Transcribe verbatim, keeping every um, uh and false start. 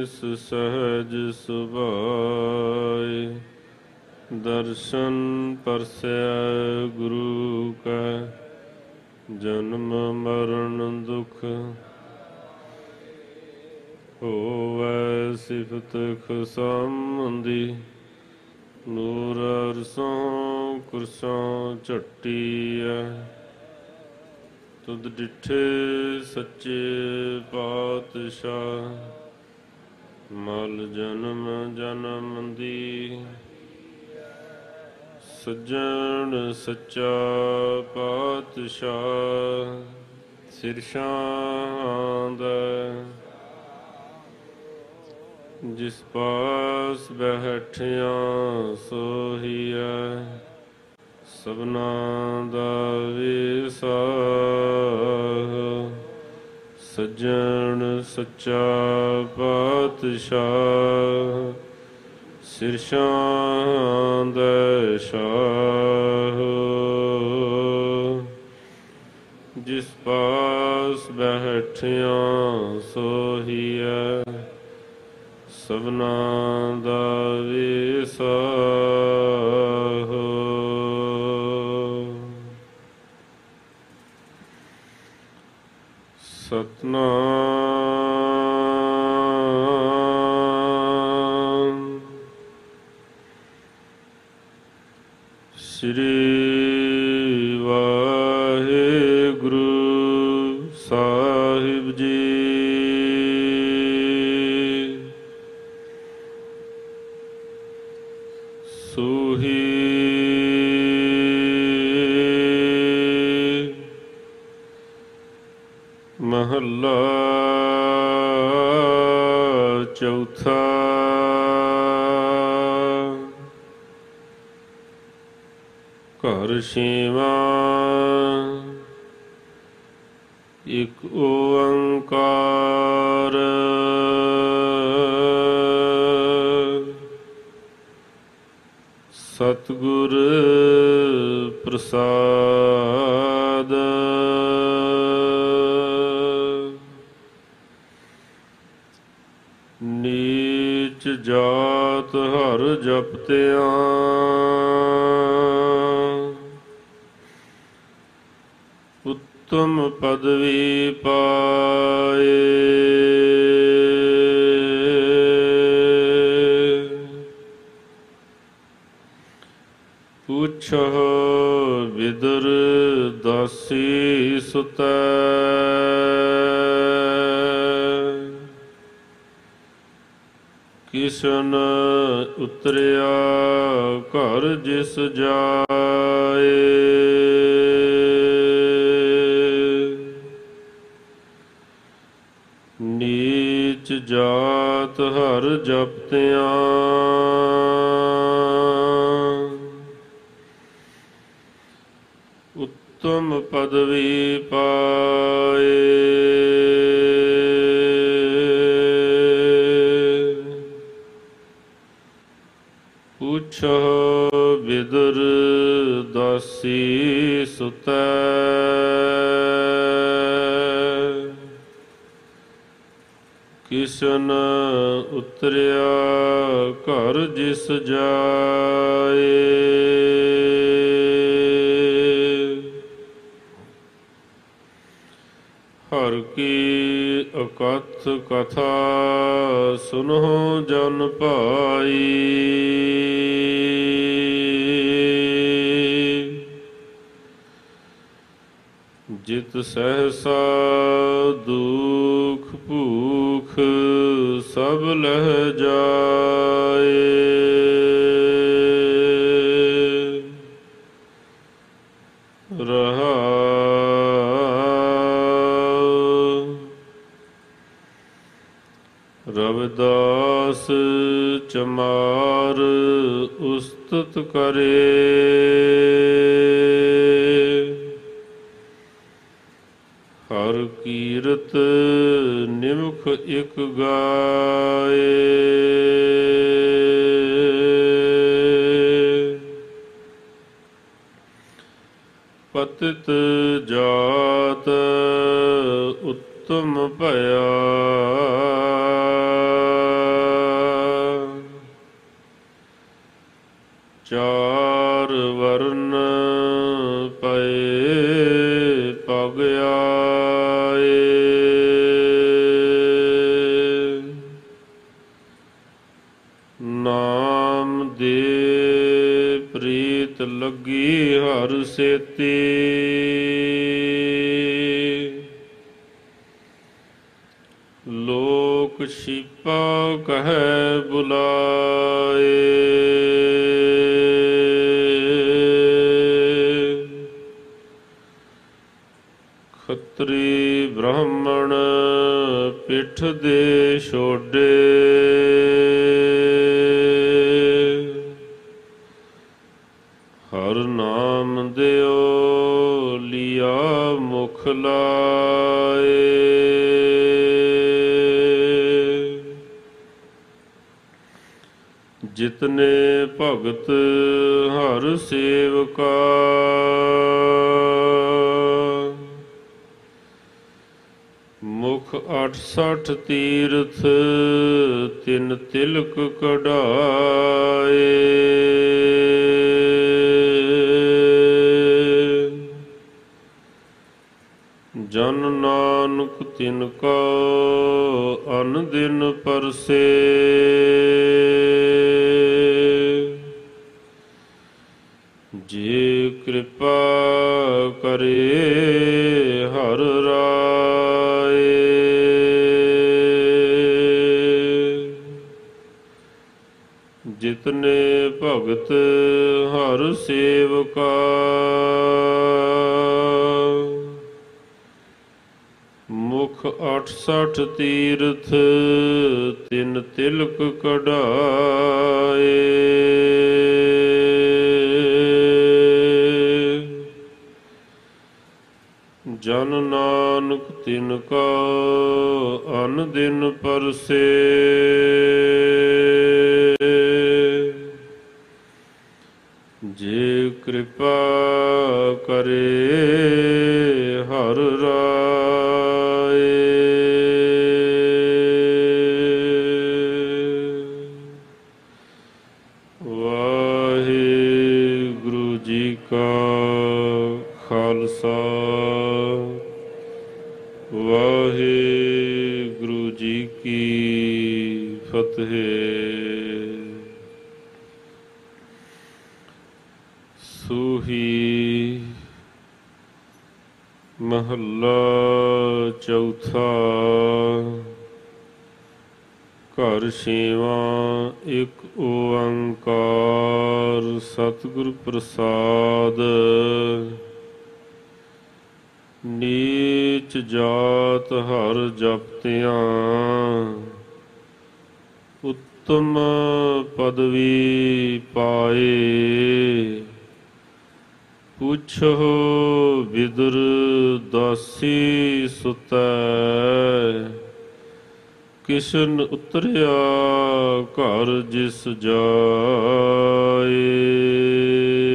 सहज सुभाए। दर्शन परसै गुरु का जन्म मरण दुख होवै सिफत खसामंदी। ਨੂਰ ਅਰਸੋਂ ਕੁਰਸੋਂ ਝੱਟੀਐ ਤੁਧ ਡਿਠੇ ਸੱਚੇ ਪਾਤਸ਼ਾਹ। ਮਲ ਜਨਮ ਜਨਮ ਦੀ ਸੱਜਣ ਸੱਚਾ ਪਾਤਸ਼ਾਹ। ਸਿਰਸ਼ਾਂ ਦਾ ਜਿਸ ਪਾਸ ਬੈਠਿਆਂ ਸੋਹੀਐ। ਸਭਨਾਂ ਦਾ ਵਿਸਾਹ ਸੱਜਣ ਸੱਚਾ ਪਾਤਸ਼ਾਹ। ਸਿਰਸ਼ਾਂ ਦਾ ਸ਼ਾਹ ਜਿਸ ਪਾਸ ਬੈਠਿਆਂ ਸੋਹੀਐ। ਸਭਨਾਂ ਦਾ ਵਿਸਾਹ ਸਤਿਨਾਮ ਸ੍ਰੀ ਵਾਹਿਗੁਰੂ ਸਾਹਿਬ ਜੀ। ਸੂਹੀ ਮਹੱਲਾ ਚੌਥਾ। ਘਰ ਛੇਵਾਂ ਇਕ ਓੰਕਾਰ। ਸਤਿਗੁਰ ਪ੍ਰਸਾਦ। ਨੀਚ ਜਾਤ ਹਰ ਜਪਤਿਆਂ। ਉੱਤਮ ਪਦਵੀ ਪਾਏ। ਪੁੱਛੋ ਵਿਦਰ ਦਾਸੀ ਸੁਤੈ। ਕਿਸ਼ਨ ਉਤਰਿਆ ਘਰ ਜਿਸ ਜਾਏ। ਨੀਚ ਜਾਤ ਹਰ ਜਪਤਿਆਂ। ਉੱਤਮ ਪਦਵੀ ਪਾਏ। ਪੁੱਛੋ ਵਿਦਰ ਦਾਸੀ ਸੁਤੈ। ਕਿਸ਼ਨ ਉਤਰਿਆ ਘਰ ਜਿਸ ਜਾਏ। ਹਰ ਕੀ ਅਕਥ ਕਥਾ ਸੁਨੋ ਜਨ ਭਾਈ। ਜਿਤ ਸਹਿਸਾ ਦੁਖ ਭੂਖ ਸਭ ਲਹਿ ਜਾਏ। ਰਹਾਉ ਰਵਿਦਾਸ ਚਮਾਰ ਉਸਤਤ ਕਰੇ। ਹਰ ਕੀਰਤ ਨਿਮਖ ਇਕ ਗਾਏ। ਪਤਿਤ ਜਾਤ ਉੱਤਮ ਭਇਆ। ਚਾਰ ਵਰਨ ਪਏ ਪਗ ਆਏ। ਨਾਮ ਦੇ ਪ੍ਰੀਤ ਲੱਗੀ ਹਰ ਸੇਤੀ। ਲੋਕ ਛੀਪਾ ਕਹੈ ਬੁਲਾਏ। ਖੱਤਰੀ ਬ੍ਰਾਹਮਣ ਪਿੱਠ ਦੇ ਛੋਡੇ। ਹਰ ਨਾਮ ਦਿਓ ਲਿਆ ਮੁਖ ਲਾਏ। ਜਿਤਨੇ ਭਗਤ ਹਰ ਸੇਵਕਾ। ਮੁਖ ਅੱਠ ਸਠ ਤੀਰਥ ਤਿਨ ਤਿਲਕ ਕਢਾਏ। ਜਨ ਨਾਨਕ ਤਿਨ ਕੋ ਅਨ ਦਿਨ ਪਰਸੇ। ਜੇ ਕਿਰਪਾ ਕਰੇ ਹਰ ਰਾਏ। ਜਿਤਨੇ ਭਗਤ ਹਰ ਸੇਵਕਾ। ਮੁਖ ਅੱਠ ਸਠ ਤੀਰਥ ਤਿਨ ਤਿਲਕ ਕਢਾਏ। ਜਨ ਨਾਨਕ ਤਿਨ ਕੋ ਅਨ ਦਿਨ ਪਰਸੇ। ਜੇ ਕਿਰਪਾ ਕਰੇ ਹਰ ਰਾਏ। ਵਾਹਿਗੁਰੂ ਜੀ ਕਾ ਖਾਲਸਾ ਵਾਹਿਗੁਰੂ ਜੀ ਕੀ ਫਤਿਹ। ਸੂਹੀ ਮਹੱਲਾ ਚੌਥਾ। ਘਰ ਛੇਵਾਂ ਇੱਕ ਓੰਕਾਰ ਸਤਿਗੁਰ ਪ੍ਰਸਾਦ। ਨੀਚ ਜਾਤ ਹਰ ਜਪਤਿਆਂ ਉੱਤਮ ਪਦਵੀ ਪਾਏ। ਪੁੱਛੋ ਵਿਦੁਰ ਦਾਸੀ ਸੁਤੈ ਕਿਸ਼ਨ ਉਤਰਿਆ ਘਰ ਜਿਸ ਜਾਏ।